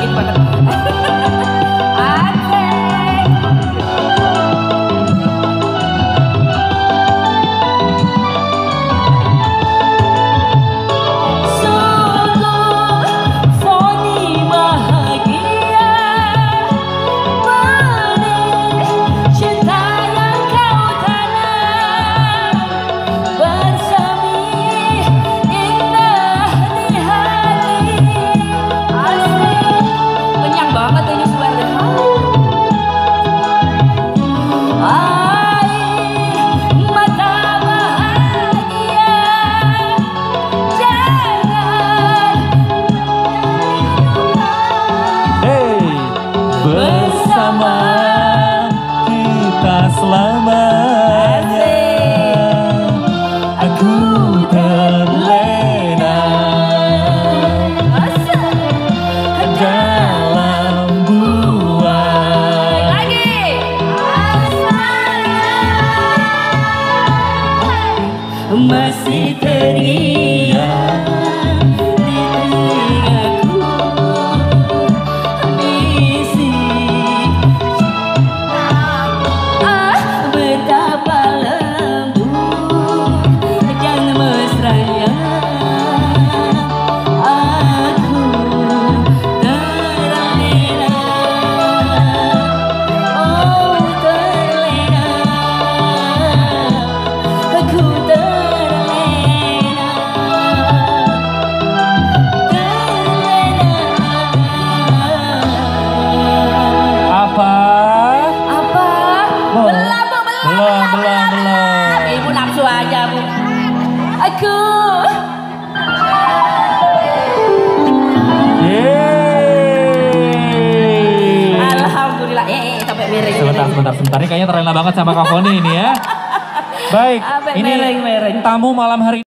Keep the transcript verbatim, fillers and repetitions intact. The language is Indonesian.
gitu banget. Bersama kita selamanya, aku terlena dalam buah Lagi masih teriak di telingaku. Belum, belum, belum. Ibu nafsu aja, Bu. Aku. Yeay. Alhamdulillah. Eh, eh, sampai miring. Sebentar, sebentar, sebentar. Ini kayaknya terlena banget sama Kak Foni ini ya. Baik, Sampai ini miring-miring. tamu malam hari